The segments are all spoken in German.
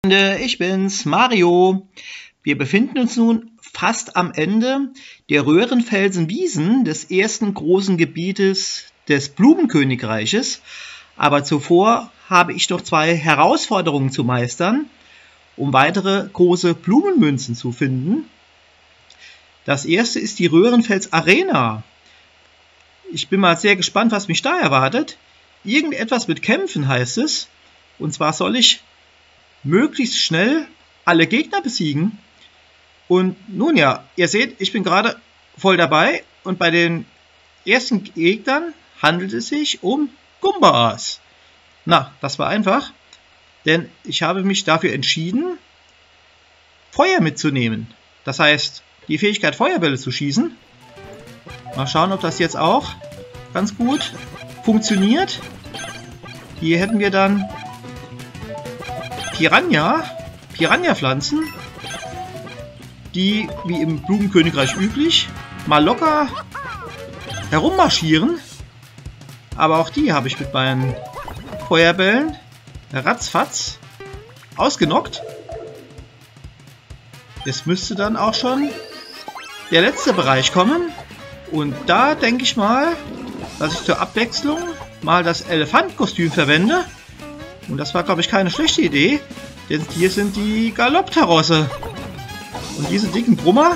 Ich bin's, Mario. Wir befinden uns nun fast am Ende der Röhrenfelsenwiesen des ersten großen Gebietes des Blumenkönigreiches. Aber zuvor habe ich noch zwei Herausforderungen zu meistern, um weitere große Blumenmünzen zu finden. Das erste ist die Röhrenfels Arena. Ich bin mal sehr gespannt, was mich da erwartet. Irgendetwas mit Kämpfen heißt es. Und zwar soll ich möglichst schnell alle Gegner besiegen. Und nun ja, ihr seht, ich bin gerade voll dabei. Und bei den ersten Gegnern handelt es sich um Gumbas. Na, das war einfach. Denn ich habe mich dafür entschieden, Feuer mitzunehmen. Das heißt, die Fähigkeit Feuerbälle zu schießen. Mal schauen, ob das jetzt auch ganz gut funktioniert. Hier hätten wir dann Piranha-Pflanzen, die, wie im Blumenkönigreich üblich, mal locker herummarschieren. Aber auch die habe ich mit meinen Feuerbällen ratzfatz ausgenockt. Jetzt müsste dann auch schon der letzte Bereich kommen. Und da denke ich mal, dass ich zur Abwechslung mal das Elefantkostüm verwende. Und das war, glaube ich, keine schlechte Idee, denn hier sind die Galopptarosse. Und diese dicken Brummer,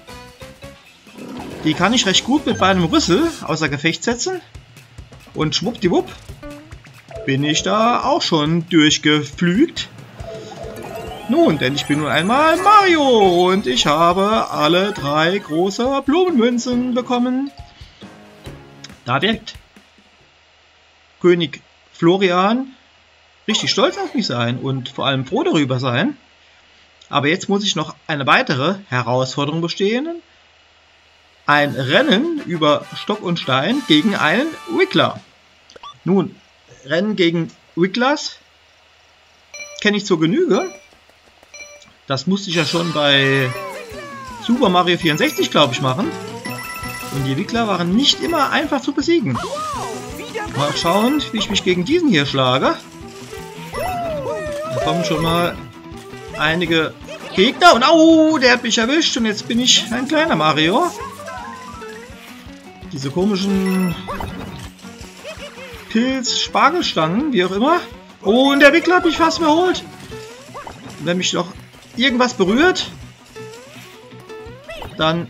die kann ich recht gut mit meinem Rüssel außer Gefecht setzen. Und schwuppdiwupp bin ich da auch schon durchgeflügt. Nun, denn ich bin nun einmal Mario und ich habe alle 3 große Blumenmünzen bekommen. Da wird König Florian richtig stolz auf mich sein und vor allem froh darüber sein. Aber jetzt muss ich noch eine weitere Herausforderung bestehen. Ein Rennen über Stock und Stein gegen einen Wiggler. Nun, Rennen gegen Wigglers kenne ich zur Genüge. Das musste ich ja schon bei Super Mario 64, glaube ich, machen. Und die Wiggler waren nicht immer einfach zu besiegen. Mal schauen, wie ich mich gegen diesen hier schlage. Da kommen schon mal einige Gegner. Und au, der hat mich erwischt. Und jetzt bin ich ein kleiner Mario. Diese komischen Pilz-Spargelstangen, wie auch immer. Oh, und der Wiggler hat mich fast überholt. Und wenn mich doch irgendwas berührt, dann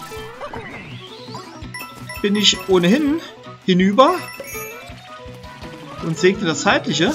bin ich ohnehin hinüber und segne das Zeitliche.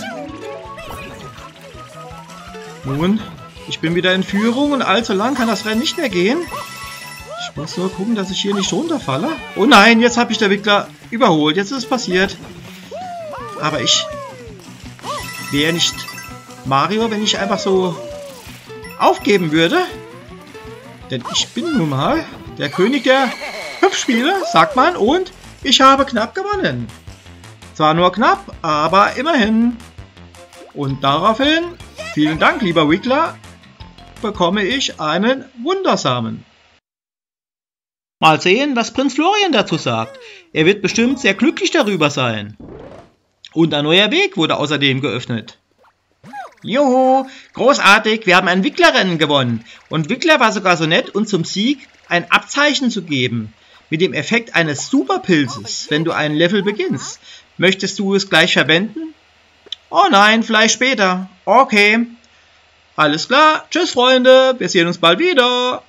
Nun, ich bin wieder in Führung und allzu lang kann das Rennen nicht mehr gehen. Ich muss nur gucken, dass ich hier nicht runterfalle. Oh nein, jetzt habe ich der Wiggler überholt. Jetzt ist es passiert. Aber ich wäre nicht Mario, wenn ich einfach so aufgeben würde. Denn ich bin nun mal der König der Hüpfspiele, sagt man. Und ich habe knapp gewonnen. Zwar nur knapp, aber immerhin. Und daraufhin, vielen Dank, lieber Wiggler, bekomme ich einen Wundersamen. Mal sehen, was Prinz Florian dazu sagt. Er wird bestimmt sehr glücklich darüber sein. Und ein neuer Weg wurde außerdem geöffnet. Juhu, großartig, wir haben ein Wigglerrennen gewonnen. Und Wiggler war sogar so nett, uns zum Sieg ein Abzeichen zu geben. Mit dem Effekt eines Superpilzes, wenn du ein Level beginnst. Möchtest du es gleich verwenden? Oh nein, vielleicht später. Okay. Alles klar, tschüss Freunde, wir sehen uns bald wieder.